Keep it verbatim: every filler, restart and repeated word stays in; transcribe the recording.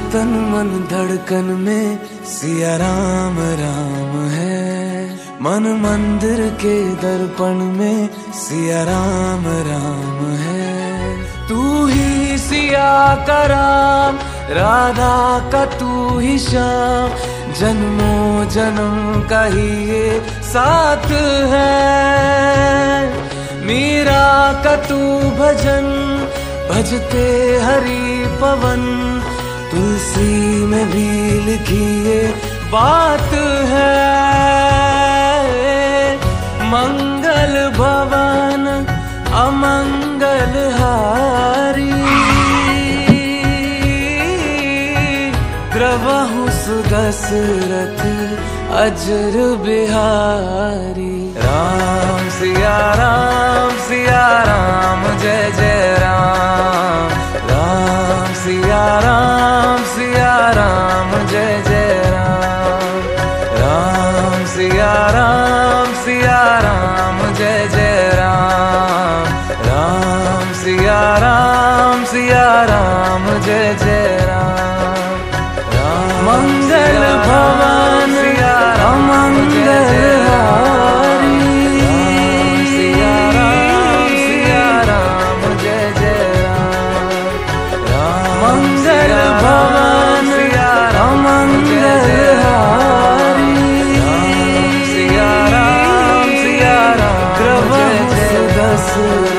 तन मन धड़कन में सिया राम राम है। मन मंदिर के दर्पण में सिया राम राम है। तू ही सिया का राम, राधा का तू ही श्याम, जन्मों जन्म का ही ये साथ है। मीरा का तू भजन, भजते हरि पवन, तुलसी में भी लिखी ये बात है। मंगल भवन अमंगल हारी, द्रवहु सुदशरथ अजर बिहारी। राम सिया राम सिया राम जय जय राम। राम सिया राम सिया राम जय जय राम। राम सिया राम सिया राम जय जय राम। राम सिया राम सिया राम जय जय राम। मंगल भवन अमंगल हारी, सिया राम सिया राम जय जय राम। मंगल भवन अमंगल हारी, सिया राम सिया राम जय जय राम।